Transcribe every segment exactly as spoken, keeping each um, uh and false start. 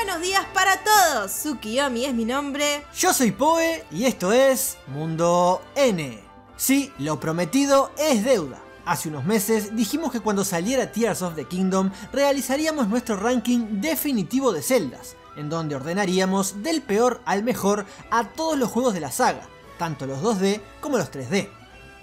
buenos días para todos. Tsukiyomi es mi nombre. Yo soy Poe y esto es Mundo N. Sí, lo prometido es deuda. Hace unos meses dijimos que cuando saliera Tears of the Kingdom realizaríamos nuestro ranking definitivo de celdas, en donde ordenaríamos del peor al mejor a todos los juegos de la saga, tanto los dos D como los tres D.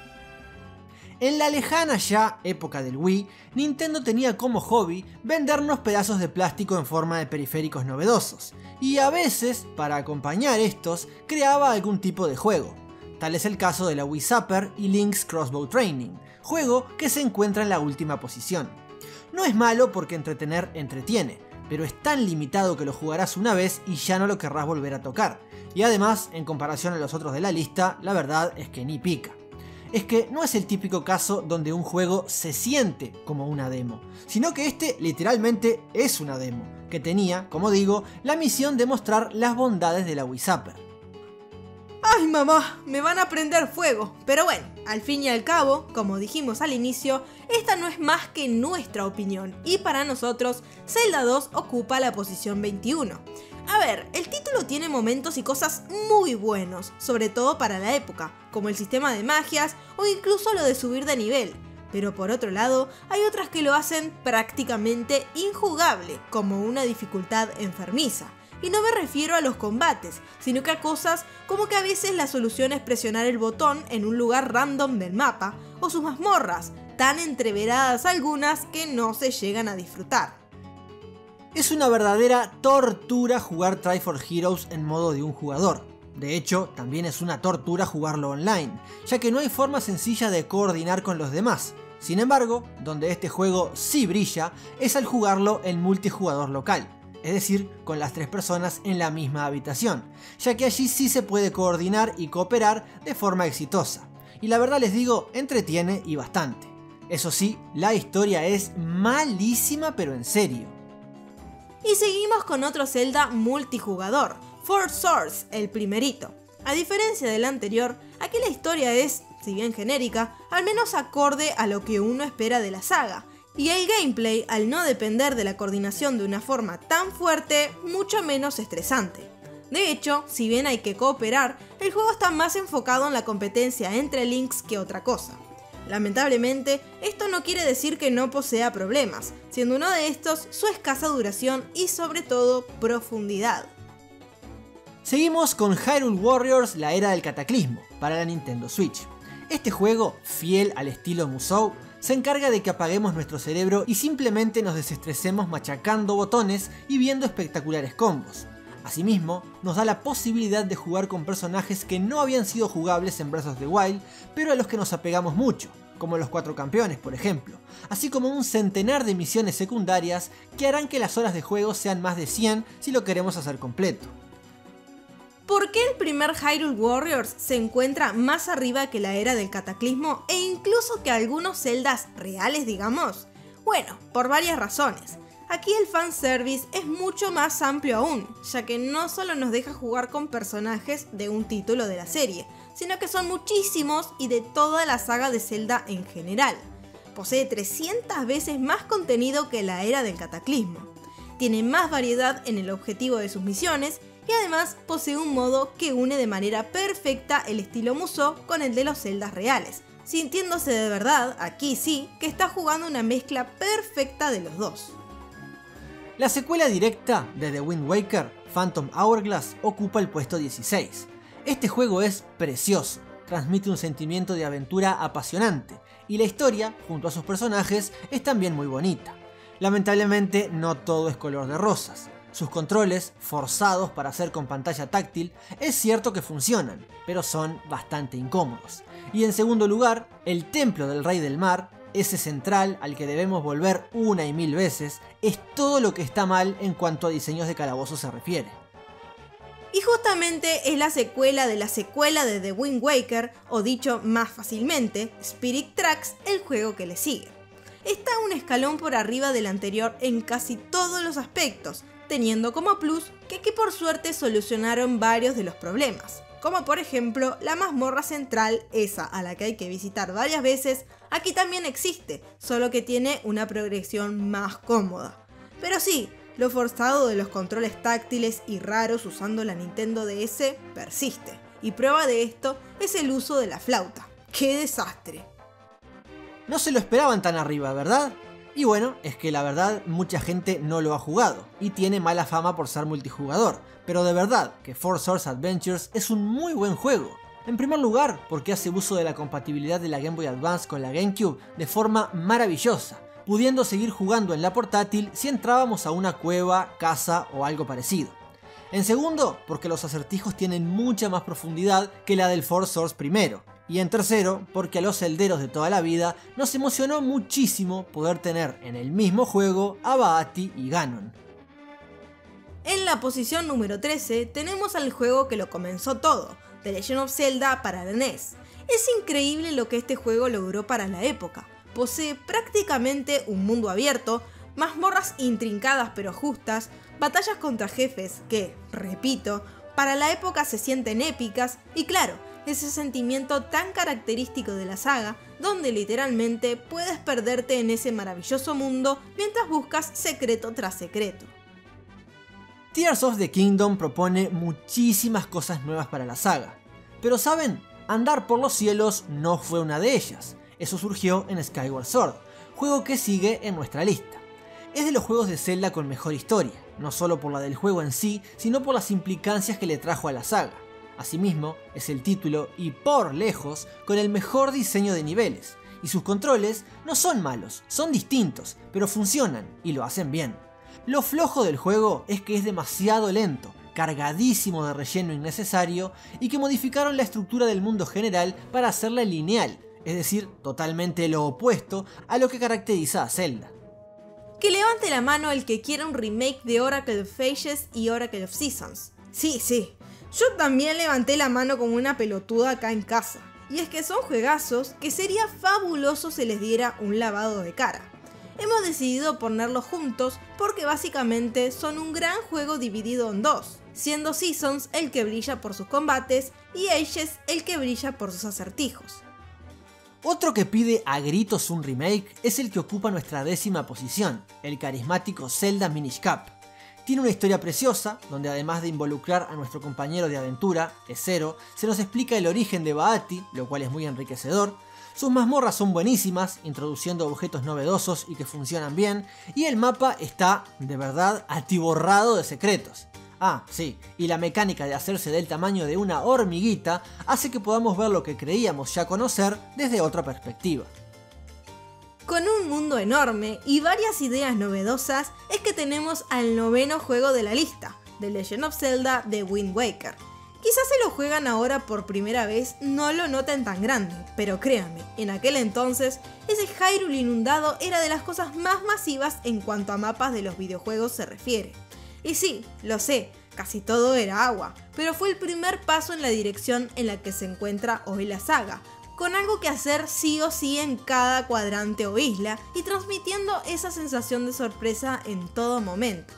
En la lejana ya época del Wii, Nintendo tenía como hobby vendernos pedazos de plástico en forma de periféricos novedosos, y a veces, para acompañar estos, creaba algún tipo de juego. Tal es el caso de la Wii Zapper y Link's Crossbow Training, juego que se encuentra en la última posición. No es malo porque entretener entretiene, pero es tan limitado que lo jugarás una vez y ya no lo querrás volver a tocar, y además, en comparación a los otros de la lista, la verdad es que ni pica. Es que no es el típico caso donde un juego se siente como una demo, sino que este literalmente es una demo, que tenía, como digo, la misión de mostrar las bondades de la Wii Zapper. ¡Ay, mamá! Me van a prender fuego. Pero bueno, al fin y al cabo, como dijimos al inicio, esta no es más que nuestra opinión, y para nosotros, Zelda dos ocupa la posición veintiuno. A ver, el título tiene momentos y cosas muy buenos, sobre todo para la época, como el sistema de magias o incluso lo de subir de nivel. Pero por otro lado, hay otras que lo hacen prácticamente injugable, como una dificultad enfermiza. Y no me refiero a los combates, sino que a cosas como que a veces la solución es presionar el botón en un lugar random del mapa, o sus mazmorras, tan entreveradas algunas que no se llegan a disfrutar. Es una verdadera tortura jugar Triforce Heroes en modo de un jugador. De hecho, también es una tortura jugarlo online, ya que no hay forma sencilla de coordinar con los demás. Sin embargo, donde este juego sí brilla es al jugarlo en multijugador local, es decir, con las tres personas en la misma habitación, ya que allí sí se puede coordinar y cooperar de forma exitosa. Y la verdad les digo, entretiene y bastante. Eso sí, la historia es malísima pero en serio. Y seguimos con otro Zelda multijugador, Four Swords, el primerito. A diferencia del anterior, aquí la historia es, si bien genérica, al menos acorde a lo que uno espera de la saga, y el gameplay, al no depender de la coordinación de una forma tan fuerte, mucho menos estresante. De hecho, si bien hay que cooperar, el juego está más enfocado en la competencia entre links que otra cosa. Lamentablemente, esto no quiere decir que no posea problemas, siendo uno de estos su escasa duración y sobre todo profundidad. Seguimos con Hyrule Warriors: La Era del Cataclismo para la Nintendo Switch. Este juego, fiel al estilo Musou, se encarga de que apaguemos nuestro cerebro y simplemente nos desestresemos machacando botones y viendo espectaculares combos. Asimismo, nos da la posibilidad de jugar con personajes que no habían sido jugables en Breath of the Wild, pero a los que nos apegamos mucho, como los cuatro campeones por ejemplo, así como un centenar de misiones secundarias que harán que las horas de juego sean más de cien si lo queremos hacer completo. ¿Por qué el primer Hyrule Warriors se encuentra más arriba que la Era del Cataclismo e incluso que algunos Zeldas reales, digamos? Bueno, por varias razones. Aquí el fanservice es mucho más amplio aún, ya que no solo nos deja jugar con personajes de un título de la serie, sino que son muchísimos y de toda la saga de Zelda en general. Posee trescientas veces más contenido que la Era del Cataclismo. Tiene más variedad en el objetivo de sus misiones y además posee un modo que une de manera perfecta el estilo Musou con el de los Zeldas reales, sintiéndose de verdad, aquí sí, que está jugando una mezcla perfecta de los dos. La secuela directa de The Wind Waker, Phantom Hourglass, ocupa el puesto dieciséis. Este juego es precioso, transmite un sentimiento de aventura apasionante, y la historia, junto a sus personajes, es también muy bonita. Lamentablemente no todo es color de rosas. Sus controles, forzados para hacer con pantalla táctil, es cierto que funcionan, pero son bastante incómodos. Y en segundo lugar, el Templo del Rey del Mar, ese central al que debemos volver una y mil veces, es todo lo que está mal en cuanto a diseños de calabozos se refiere. Y justamente es la secuela de la secuela de The Wind Waker, o dicho más fácilmente, Spirit Tracks, el juego que le sigue. Está un escalón por arriba del anterior en casi todos los aspectos, teniendo como plus que aquí por suerte solucionaron varios de los problemas, como por ejemplo la mazmorra central, esa a la que hay que visitar varias veces, aquí también existe, solo que tiene una progresión más cómoda. Pero sí, Lo forzado de los controles táctiles y raros usando la Nintendo D S persiste, y prueba de esto es el uso de la flauta. ¡Qué desastre! No se lo esperaban tan arriba, ¿verdad? Y bueno, es que la verdad mucha gente no lo ha jugado, y tiene mala fama por ser multijugador, pero de verdad que Four Swords Adventures es un muy buen juego. En primer lugar, porque hace uso de la compatibilidad de la Game Boy Advance con la GameCube de forma maravillosa, pudiendo seguir jugando en la portátil si entrábamos a una cueva, casa o algo parecido. En segundo, porque los acertijos tienen mucha más profundidad que la del Four Swords primero. Y en tercero, porque a los celderos de toda la vida nos emocionó muchísimo poder tener en el mismo juego a Baatti y Ganon. En la posición número trece tenemos al juego que lo comenzó todo, The Legend of Zelda para la N E S. Es increíble lo que este juego logró para la época. Posee prácticamente un mundo abierto, mazmorras intrincadas pero justas, batallas contra jefes que, repito, para la época se sienten épicas y claro, ese sentimiento tan característico de la saga, donde literalmente puedes perderte en ese maravilloso mundo mientras buscas secreto tras secreto. Tears of the Kingdom propone muchísimas cosas nuevas para la saga, pero ¿saben? Andar por los cielos no fue una de ellas. Eso surgió en Skyward Sword, juego que sigue en nuestra lista. Es de los juegos de Zelda con mejor historia, no solo por la del juego en sí, sino por las implicancias que le trajo a la saga. Asimismo, es el título, y por lejos, con el mejor diseño de niveles, y sus controles no son malos, son distintos, pero funcionan, y lo hacen bien. Lo flojo del juego es que es demasiado lento, cargadísimo de relleno innecesario, y que modificaron la estructura del mundo general para hacerla lineal, es decir, totalmente lo opuesto a lo que caracteriza a Zelda. Que levante la mano el que quiera un remake de Oracle of Ages y Oracle of Seasons. Sí, sí, yo también levanté la mano como una pelotuda acá en casa. Y es que son juegazos que sería fabuloso se les diera un lavado de cara. Hemos decidido ponerlos juntos porque básicamente son un gran juego dividido en dos, siendo Seasons el que brilla por sus combates y Ages el que brilla por sus acertijos. Otro que pide a gritos un remake es el que ocupa nuestra décima posición, el carismático Zelda Minish Cap. Tiene una historia preciosa, donde además de involucrar a nuestro compañero de aventura, Ezero, se nos explica el origen de Baatti, lo cual es muy enriquecedor. Sus mazmorras son buenísimas, introduciendo objetos novedosos y que funcionan bien, y el mapa está, de verdad, atiborrado de secretos. Ah, sí, y la mecánica de hacerse del tamaño de una hormiguita hace que podamos ver lo que creíamos ya conocer desde otra perspectiva. Con un mundo enorme y varias ideas novedosas es que tenemos al noveno juego de la lista, The Legend of Zelda The Wind Waker. Quizás se lo juegan ahora por primera vez no lo noten tan grande, pero créanme, en aquel entonces ese Hyrule inundado era de las cosas más masivas en cuanto a mapas de los videojuegos se refiere. Y sí, lo sé, casi todo era agua, pero fue el primer paso en la dirección en la que se encuentra hoy la saga, con algo que hacer sí o sí en cada cuadrante o isla y transmitiendo esa sensación de sorpresa en todo momento.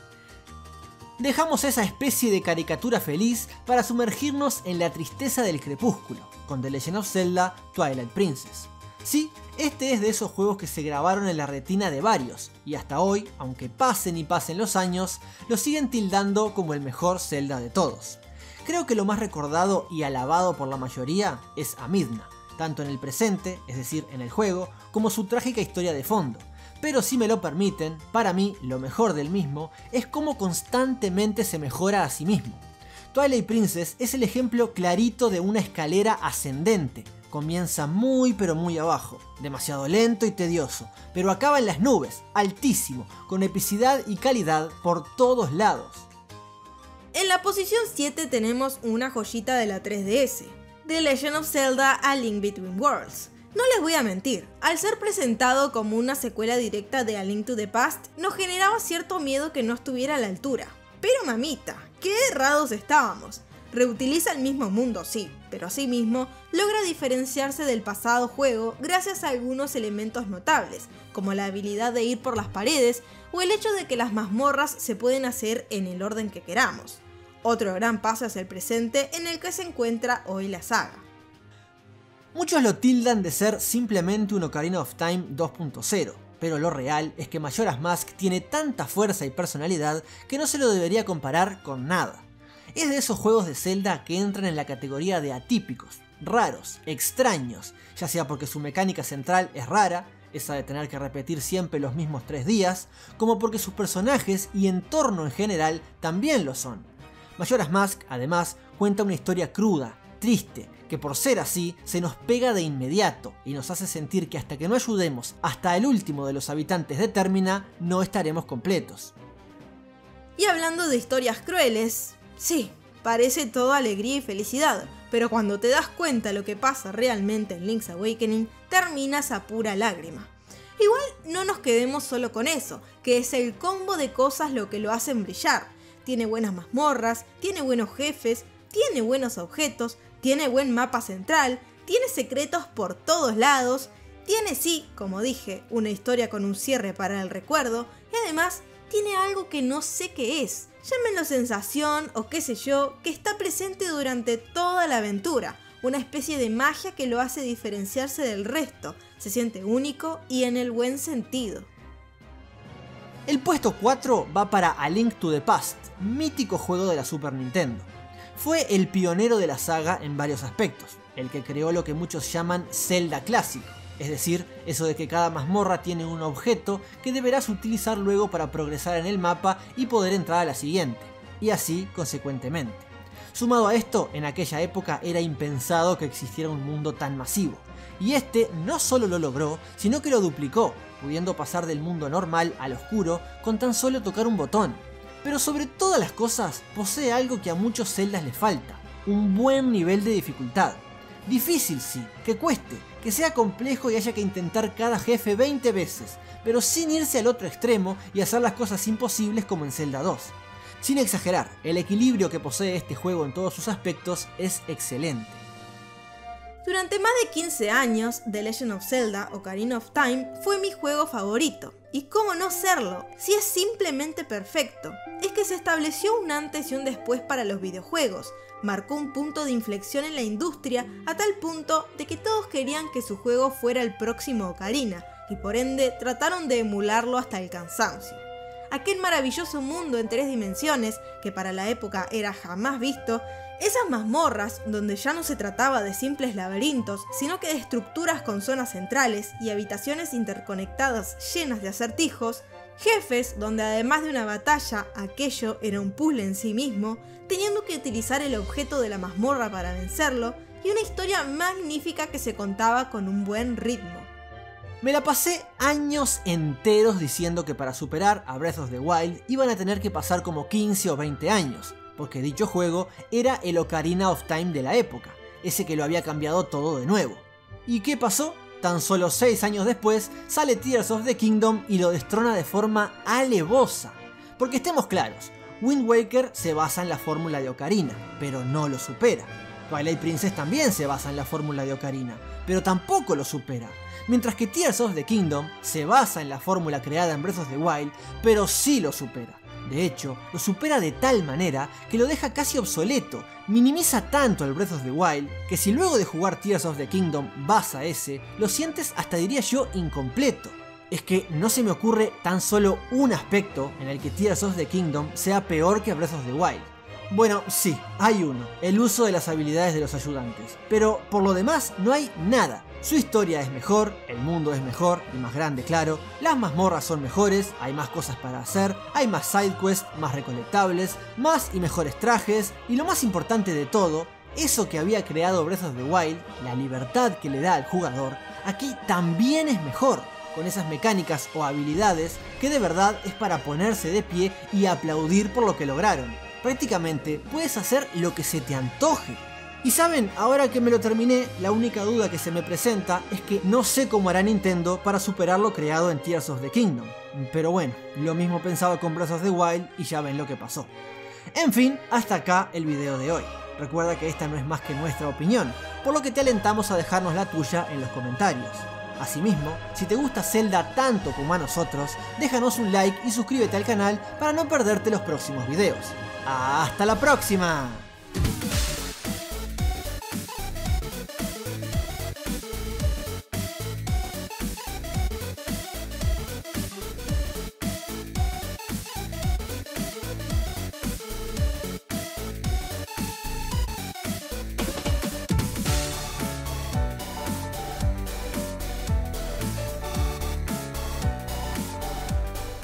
Dejamos esa especie de caricatura feliz para sumergirnos en la tristeza del crepúsculo, con The Legend of Zelda Twilight Princess. Sí, este es de esos juegos que se grabaron en la retina de varios, y hasta hoy, aunque pasen y pasen los años, lo siguen tildando como el mejor Zelda de todos. Creo que lo más recordado y alabado por la mayoría es a Midna, tanto en el presente, es decir, en el juego, como su trágica historia de fondo. Pero si me lo permiten, para mí lo mejor del mismo es cómo constantemente se mejora a sí mismo. Twilight Princess es el ejemplo clarito de una escalera ascendente. Comienza muy pero muy abajo, demasiado lento y tedioso, pero acaba en las nubes, altísimo, con epicidad y calidad por todos lados. En la posición siete tenemos una joyita de la tres D S, The Legend of Zelda A Link Between Worlds. No les voy a mentir, al ser presentado como una secuela directa de A Link to the Past, nos generaba cierto miedo que no estuviera a la altura. Pero mamita, qué errados estábamos. Reutiliza el mismo mundo, sí, pero asimismo logra diferenciarse del pasado juego gracias a algunos elementos notables, como la habilidad de ir por las paredes o el hecho de que las mazmorras se pueden hacer en el orden que queramos. Otro gran paso hacia el presente en el que se encuentra hoy la saga. Muchos lo tildan de ser simplemente un Ocarina of Time dos punto cero, pero lo real es que Majora's Mask tiene tanta fuerza y personalidad que no se lo debería comparar con nada. Es de esos juegos de Zelda que entran en la categoría de atípicos, raros, extraños, ya sea porque su mecánica central es rara, esa de tener que repetir siempre los mismos tres días, como porque sus personajes y entorno en general también lo son. Majora's Mask, además, cuenta una historia cruda, triste, que por ser así se nos pega de inmediato y nos hace sentir que hasta que no ayudemos hasta el último de los habitantes de Termina, no estaremos completos. Y hablando de historias crueles, sí, parece todo alegría y felicidad, pero cuando te das cuenta lo que pasa realmente en Link's Awakening, terminas a pura lágrima. Igual no nos quedemos solo con eso, que es el combo de cosas lo que lo hacen brillar. Tiene buenas mazmorras, tiene buenos jefes, tiene buenos objetos, tiene buen mapa central, tiene secretos por todos lados, tiene sí, como dije, una historia con un cierre para el recuerdo, y además tiene algo que no sé qué es, llámenlo sensación o qué sé yo, que está presente durante toda la aventura, una especie de magia que lo hace diferenciarse del resto, se siente único y en el buen sentido. El puesto cuatro va para A Link to the Past, mítico juego de la Super Nintendo. Fue el pionero de la saga en varios aspectos, el que creó lo que muchos llaman Zelda clásico, es decir, eso de que cada mazmorra tiene un objeto que deberás utilizar luego para progresar en el mapa y poder entrar a la siguiente, y así consecuentemente. Sumado a esto, en aquella época era impensado que existiera un mundo tan masivo, y este no solo lo logró, sino que lo duplicó, pudiendo pasar del mundo normal al oscuro con tan solo tocar un botón. Pero sobre todas las cosas, posee algo que a muchos Zeldas les falta, un buen nivel de dificultad. Difícil sí, que cueste, que sea complejo y haya que intentar cada jefe veinte veces, pero sin irse al otro extremo y hacer las cosas imposibles como en Zelda dos. Sin exagerar, el equilibrio que posee este juego en todos sus aspectos es excelente. Durante más de quince años, The Legend of Zelda Ocarina of Time fue mi juego favorito. ¿Y cómo no serlo? Si es simplemente perfecto. Es que se estableció un antes y un después para los videojuegos. Marcó un punto de inflexión en la industria a tal punto de que todos querían que su juego fuera el próximo Ocarina, y por ende trataron de emularlo hasta el cansancio. Aquel maravilloso mundo en tres dimensiones, que para la época era jamás visto, esas mazmorras, donde ya no se trataba de simples laberintos, sino que de estructuras con zonas centrales y habitaciones interconectadas llenas de acertijos, jefes donde además de una batalla, aquello era un puzzle en sí mismo, teniendo que utilizar el objeto de la mazmorra para vencerlo, y una historia magnífica que se contaba con un buen ritmo. Me la pasé años enteros diciendo que para superar a Breath of the Wild iban a tener que pasar como quince o veinte años, porque dicho juego era el Ocarina of Time de la época, ese que lo había cambiado todo de nuevo. ¿Y qué pasó? Tan solo seis años después sale Tears of the Kingdom y lo destrona de forma alevosa. Porque estemos claros, Wind Waker se basa en la fórmula de Ocarina, pero no lo supera. Twilight Princess también se basa en la fórmula de Ocarina, pero tampoco lo supera. Mientras que Tears of the Kingdom se basa en la fórmula creada en Breath of the Wild, pero sí lo supera. De hecho, lo supera de tal manera que lo deja casi obsoleto, minimiza tanto el Breath of the Wild, que si luego de jugar Tears of the Kingdom vas a ese, lo sientes hasta diría yo incompleto. Es que no se me ocurre tan solo un aspecto en el que Tears of the Kingdom sea peor que Breath of the Wild. Bueno, sí, hay uno, el uso de las habilidades de los ayudantes, pero por lo demás no hay nada. Su historia es mejor, el mundo es mejor y más grande, claro, las mazmorras son mejores, hay más cosas para hacer, hay más sidequests, más recolectables, más y mejores trajes, y lo más importante de todo, eso que había creado Breath of the Wild, la libertad que le da al jugador, aquí también es mejor, con esas mecánicas o habilidades que de verdad es para ponerse de pie y aplaudir por lo que lograron. Prácticamente puedes hacer lo que se te antoje. Y saben, ahora que me lo terminé, la única duda que se me presenta es que no sé cómo hará Nintendo para superar lo creado en Tears of the Kingdom. Pero bueno, lo mismo pensaba con Breath of the Wild y ya ven lo que pasó. En fin, hasta acá el video de hoy. Recuerda que esta no es más que nuestra opinión, por lo que te alentamos a dejarnos la tuya en los comentarios. Asimismo, si te gusta Zelda tanto como a nosotros, déjanos un like y suscríbete al canal para no perderte los próximos videos. ¡Hasta la próxima!